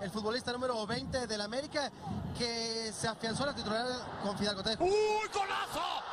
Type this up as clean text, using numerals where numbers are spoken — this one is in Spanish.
el futbolista número 20 del América, que se afianzó a la titularidad con Fidalgo. ¡Uy, golazo!